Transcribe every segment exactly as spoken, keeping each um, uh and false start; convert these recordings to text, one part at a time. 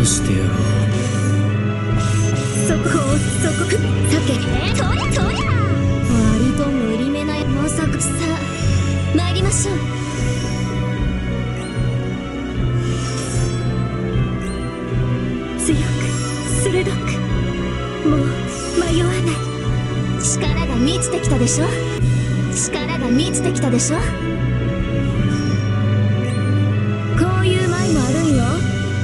殺してやろう。 そこをそこ避けてそりゃそりゃ割と無理めないまさかさあ参りましょう。強く鋭くもう迷わない。力が満ちてきたでしょ。力が満ちてきたでしょ。こういう舞もあるんよ。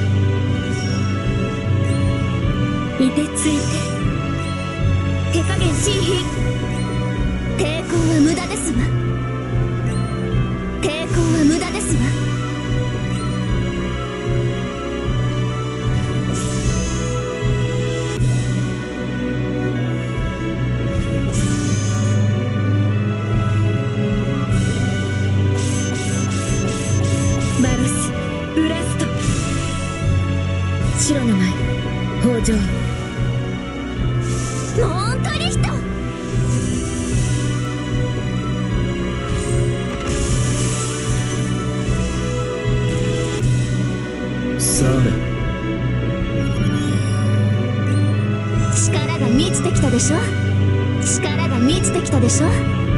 いてついて手加減しいひ抵抗は無駄ですわ。抵抗は無駄ですわ。バロスブラスト白の舞北条モントリヒトされ。 力が満ちてきたでしょ。力が満ちてきたでしょ。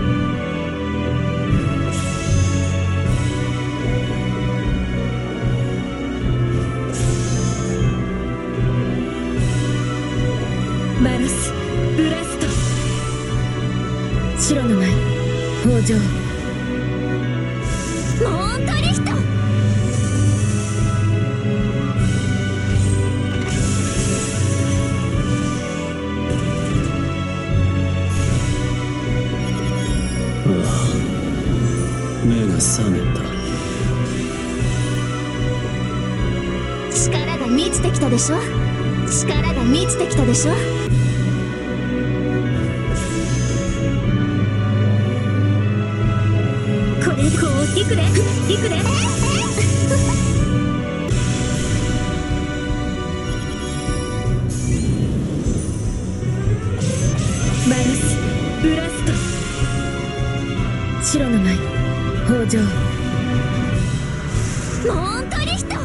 バロスブラスト白の舞北条モントリヒト目が覚めた。 力が満ちてきたでしょ。力が満ちてきたでしょ。これこういくでいくでバルスブラスト白の舞北条モントリヒト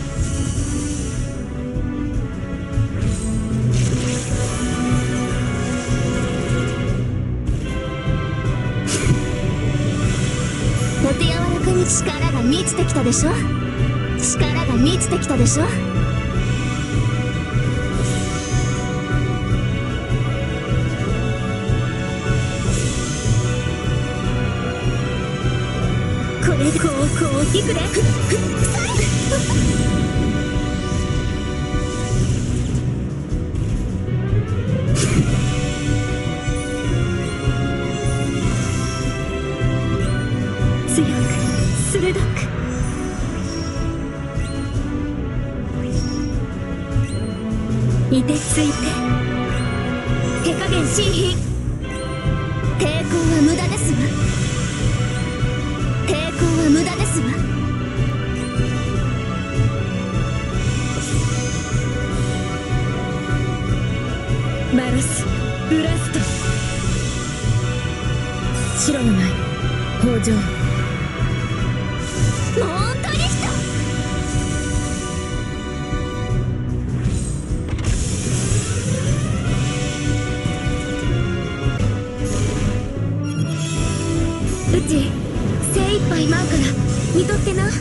お手柔らかに力が満ちてきたでしょ。力が満ちてきたでしょ。これでこうこういくで強く鋭くいてついて手加減しいひ抵抗は無駄ですわ。抵抗は無駄ですわ。バロスブラスト白の舞北条モントリヒトうち精一杯舞うから見とってな。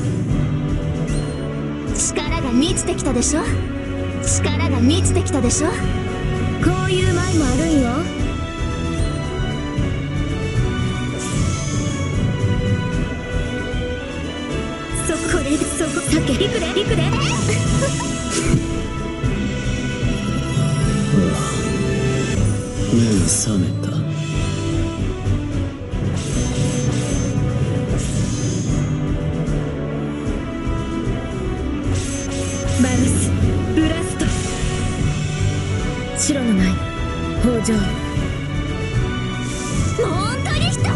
力が満ちてきたでしょ。力が満ちてきたでしょ。こういう舞もあるんよ。そこれでそこ避けいくでいくで目が覚めた。 バルスブラスト白の舞北条モントリヒト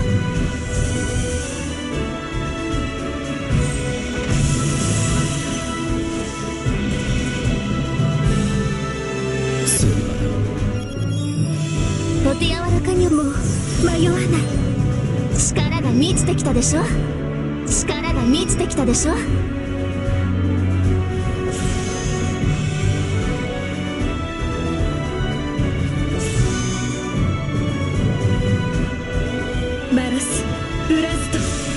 するわよ。 お手柔らかにも迷わない。力が満ちてきたでしょ。力が満ちてきたでしょ。 バロスブラスト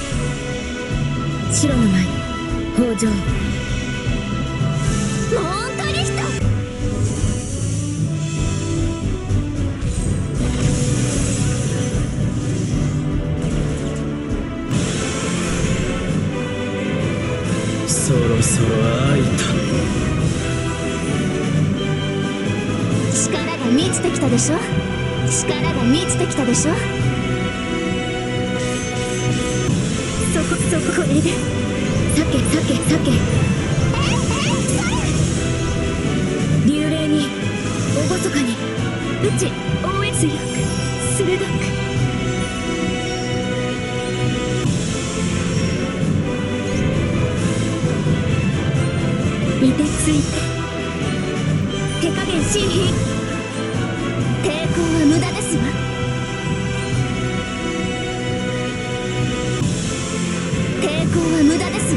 白の舞北条モントリヒトそろそろ会いた。 力が満ちてきたでしょ。力が満ちてきたでしょ。 そこそここれで避け避け避け流霊に厳かに打ち応援強く鋭くいてついて手加減しいひ抵抗は無駄ですわ。抵抗は無駄ですわ。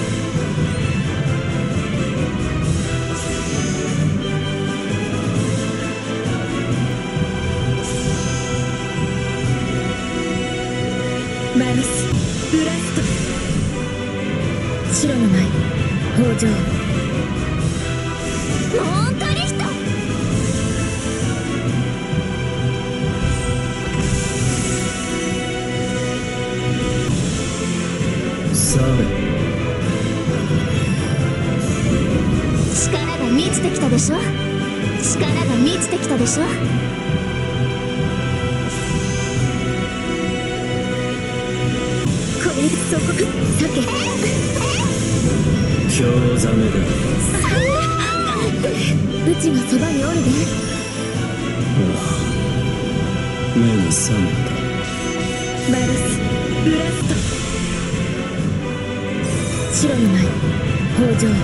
バロスブラスト白の舞北条モントリヒトされ。 力が満ちてきたでしょ。力が満ちてきたでしょ。 これそこ避け興ざめだ。 うちがそばにおるでああ、目が覚めた。 バロスブラスト白の舞北条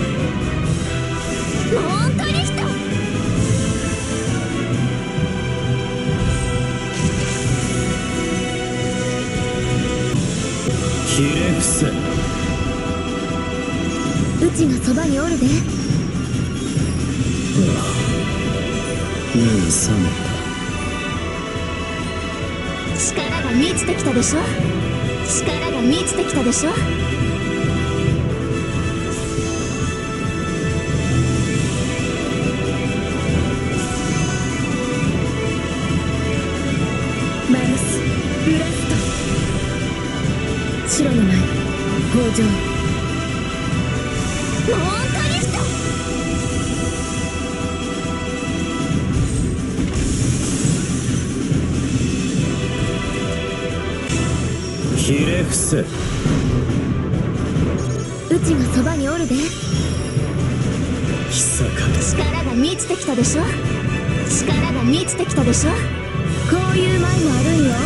モントリヒトひれ伏せ。 うちがそばにおるでああ、目が覚めた。 力が満ちてきたでしょ。力が満ちてきたでしょ。 バロスブラスト白の舞北条モントリヒトひれ伏せ。 うちがそばにおるで久か力が満ちてきたでしょ。力が満ちてきたでしょ。 こういう舞もあるんよ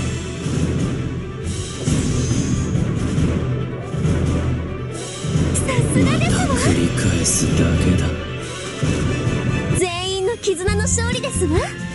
さすがですわ。 繰り返すだけだ。 全員の絆の勝利ですわ。